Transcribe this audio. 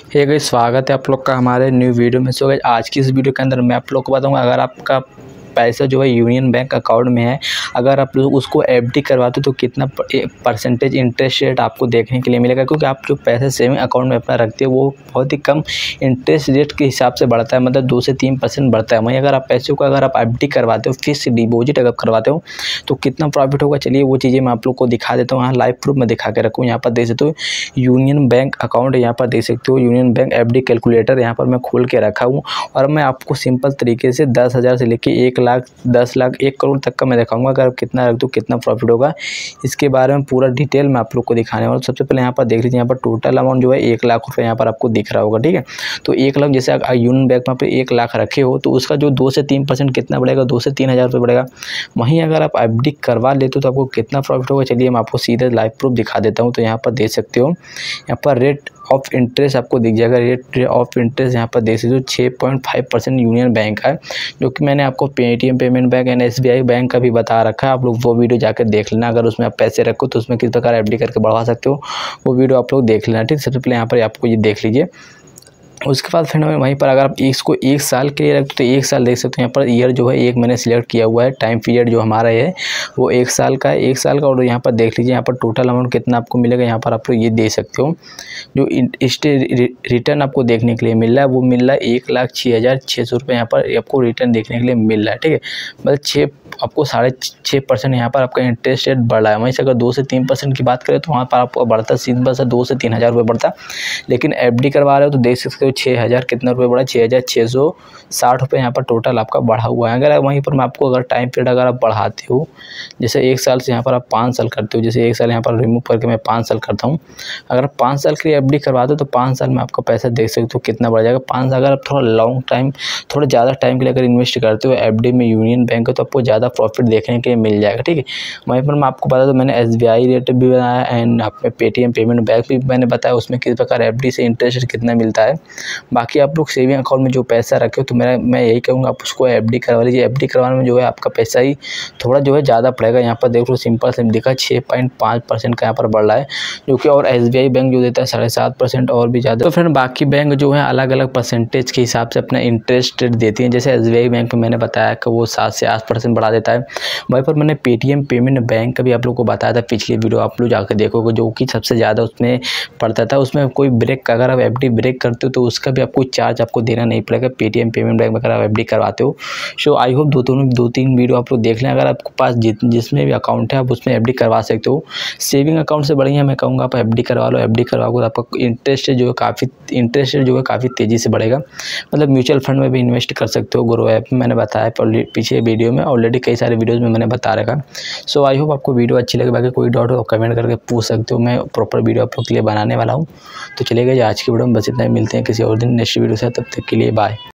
Hey guys, स्वागत है आप लोग का हमारे न्यू वीडियो में। सो गाइस, आज की इस वीडियो के अंदर मैं आप लोग को बताऊंगा, अगर आपका पैसा जो है यूनियन बैंक अकाउंट में है, अगर आप लोग उसको एफडी करवाते हो तो कितना परसेंटेज इंटरेस्ट रेट आपको देखने के लिए मिलेगा। क्योंकि आप जो पैसे सेविंग अकाउंट में अपना रखते हो वो बहुत ही कम इंटरेस्ट रेट के हिसाब से बढ़ता है, मतलब 2 से 3% बढ़ता है। वहीं अगर आप पैसे को अगर आप एफडी करवाते हो, फिक्स डिपॉजिट अगर करवाते हो तो कितना प्रॉफिट होगा, चलिए वो चीज़ें मैं आप लोग को दिखा देता हूँ। यहाँ लाइव प्रूफ में दिखा के रखूँ। यहाँ पर देख सकते हो यूनियन बैंक अकाउंट, यहाँ पर देख सकते हो यूनियन बैंक एफडी कैलकुलेटर यहाँ पर मैं खोल के रखा हूँ। और मैं आपको सिंपल तरीके से 10,000 से लेके 1 लाख, 10 लाख, 1 करोड़ तक का मैं दिखाऊंगा। अगर आप कितना रख दो कितना प्रॉफिट होगा, इसके बारे में पूरा डिटेल मैं आप लोग को दिखाने वाला हूँ। सबसे पहले यहाँ पर देख लीजिए, यहाँ पर टोटल अमाउंट जो है 1 लाख रुपये यहाँ पर आपको दिख रहा होगा, ठीक है। तो 1 लाख, जैसे यूनियन बैंक में आप 1 लाख रखे हो तो उसका जो 2 से 3% कितना बढ़ेगा, 2 से 3 हज़ार रुपये बढ़ेगा। वहीं अगर आप एफडी करवा लेते हो तो आपको कितना प्रॉफिट होगा, चलिए मैं आपको सीधे लाइव प्रूफ दिखा देता हूँ। तो यहाँ पर देख सकते हो, यहाँ पर रेट ऑफ इंटरेस्ट आपको दिख जाएगा। रेट ऑफ इंटरेस्ट यहाँ पर देख सकते हो 6.5% यूनियन बैंक है, जो कि मैंने आपको Paytm payment bank and SBI bank का भी बता रखा है। आप लोग वो वीडियो जाकर देख लेना। अगर उसमें आप पैसे रखो तो उसमें किस प्रकार एफडी करके बढ़वा सकते हो, वो वीडियो आप लोग देख लेना, ठीक। सबसे पहले यहाँ पर आपको ये देख लीजिए। उसके बाद फिर वहीं पर अगर आप इसको 1 साल के लिए रखते तो 1 साल देख सकते हो। यहाँ पर ईयर जो है 1 मैंने सिलेक्ट किया हुआ है। टाइम पीरियड जो हमारा है वो 1 साल का है, 1 साल का। और यहाँ पर देख लीजिए, यहाँ पर टोटल अमाउंट कितना आपको मिलेगा। यहाँ पर आप लोग ये दे सकते हो, जो रिटर्न आपको देखने के लिए मिल रहा है वो मिल रहा है 1,06,600 रुपये यहाँ पर आपको रिटर्न देखने के लिए मिल रहा है, ठीक है। मतलब आपको 6.5% यहाँ पर आपका इंटरेस्ट रेट बढ़ रहा है। वहीं से अगर 2 से 3% की बात करें तो वहाँ पर आपको बढ़ता है सिंपल सा 2 से 3 हज़ार रुपये बढ़ता। लेकिन एफडी करवा रहे हो तो देख सकते हो 6,000 कितना रुपये बढ़ा, 6,660 रुपये यहाँ पर टोटल आपका बढ़ा हुआ है। अगर वहीं पर मैं आपको अगर टाइम पीरियड अगर आप बढ़ाते हो, जैसे 1 साल से यहाँ पर आप 5 साल करते हो, जैसे 1 साल यहाँ पर रिमूव करके मैं 5 साल करता हूँ। अगर आप 5 साल के लिए एफडी करवाते हो तो 5 साल में आपका पैसा देख सकते हो कितना बढ़ जाएगा। 5 साल अगर आप थोड़ा लॉन्ग टाइम, थोड़ा ज़्यादा टाइम के लिए अगर इन्वेस्ट करते हो एफडी में यूनियन बैंक है तो आपको ज़्यादा प्रॉफिट देखने के लिए मिल जाएगा, ठीक है। वहीं पर मैं आपको बता दूं, मैंने एसबीआई रेट भी बनाया एंड आपके पेटीएम पेमेंट बैंक भी मैंने बताया उसमें किस प्रकार एफडी से इंटरेस्ट कितना मिलता है। बाकी आप लोग सेविंग अकाउंट में जो पैसा रखे हो तो मैं यही कहूँगा आप उसको एफडी करवा लीजिए। एफडी करवाने में जो है आपका पैसा ही थोड़ा जो है ज़्यादा पड़ेगा। यहाँ पर देख लो सिंपल से दिखा 6.5% का यहाँ पर बढ़ रहा है, जो कि और एसबीआई बैंक जो देता है 7.5% और भी ज़्यादा। तो फिर बाकी बैंक जो है अलग अलग परसेंटेज के हिसाब से अपना इंटरेस्ट रेट देती हैं। जैसे एसबीआई बैंक में मैंने बताया कि वो 7 से 8% बढ़ा देता है। वहीं पर मैंने पेटीएम पेमेंट बैंक का भी आप लोग को बताया था, पिछली वीडियो आप लोग जाकर देखोगे, जो कि सबसे ज़्यादा उसमें पड़ता था। उसमें कोई ब्रेक, अगर आप एफडी ब्रेक करते हो तो उसका भी आपको चार्ज आपको देना नहीं पड़ेगा पेटीएम पेमेंट बैंक में अगर आप एफडी करवाते हो। सो आई होप 2-3 वीडियो आप लोग देख लें। अगर आपके पास जिसमें भी अकाउंट है आप उसमें एफडी करवा सकते हो। सेविंग अकाउंट से बढ़िया मैं कहूँगा आप एफडी करवा लो। एफडी करवाओगे तो आपका इंटरेस्ट जो है काफ़ी तेज़ी से बढ़ेगा। मतलब म्यूचुअल फंड में भी इन्वेस्ट कर सकते हो। ग्रो ऐप मैंने बताया पीछे वीडियो में, ऑलरेडी कई सारे वीडियोज़ में मैंने बता रखा। सो आई होप आपको वीडियो अच्छी लगे। बाकी कोई डाउट हो कमेंट करके पूछ सकते हो, मैं प्रॉपर वीडियो आप लोग के लिए बनाने वाला हूँ। तो चलिए आज की वीडियो में बस इतना ही। मिलते हैं किसी और दिन नेक्स्ट वीडियो से, तब तक के लिए बाय।